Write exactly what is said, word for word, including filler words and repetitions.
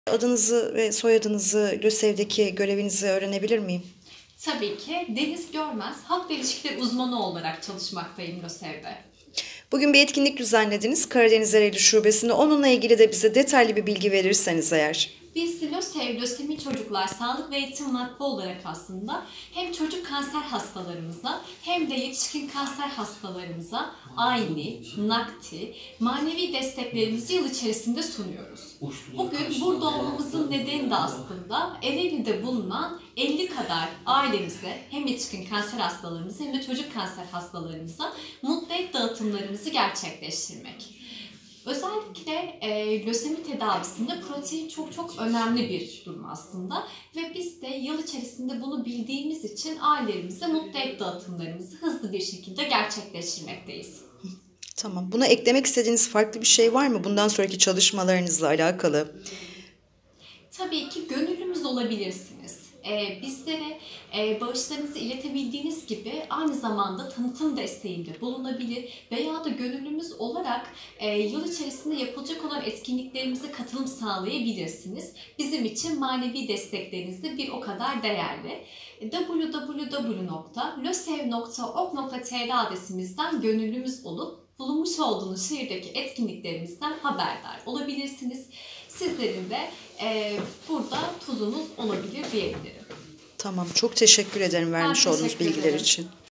Adınızı ve soyadınızı, LÖSEV'deki görevinizi öğrenebilir miyim? Tabii ki. Deniz Görmez, halk ve ilişkiler uzmanı olarak çalışmaktayım LÖSEV'de. Bugün bir etkinlik düzenlediniz Karadeniz Ereğli Şubesi'nde. Onunla ilgili de bize detaylı bir bilgi verirseniz eğer. Biz LÖSEV, Lösemi Çocuklar Sağlık ve Eğitim Vakfı olarak aslında hem çocuk kanser hastalarımıza hem de yetişkin kanser hastalarımıza ayni, nakdi, manevi desteklerimizi yıl içerisinde sunuyoruz. Bugün burada olmamızın nedeni de aslında Ereğli'de bulunan elli kadar ailemize hem yetişkin kanser hastalarımıza hem de çocuk kanser hastalarımıza mutlu et dağıtımlarımızı gerçekleştirmek. Özellikle e, lösemi tedavisinde protein çok çok önemli bir durum aslında ve biz de yıl içerisinde bunu bildiğimiz için ailelerimize mutlu et dağıtımlarımızı hızlı bir şekilde gerçekleştirmekteyiz. Tamam. Buna eklemek istediğiniz farklı bir şey var mı? Bundan sonraki çalışmalarınızla alakalı. Tabii ki gönüllümüz olabilirsiniz. Ee, bizlere e, bağışlarınızı iletebildiğiniz gibi aynı zamanda tanıtım desteğinde bulunabilir veya da gönüllümüz olarak e, yıl içerisinde yapılacak olan etkinliklerimize katılım sağlayabilirsiniz. Bizim için manevi destekleriniz de bir o kadar değerli. w w w nokta lösev nokta org nokta t r adresimizden gönüllümüz olup bulunmuş olduğunuz şehirdeki etkinliklerimizden haberdar olabilirsiniz. Sizlerin de e, burada tuzunuz olabilir diyebilirim. Tamam. Çok teşekkür ederim vermiş olduğunuz teşekkür bilgiler ederim. için.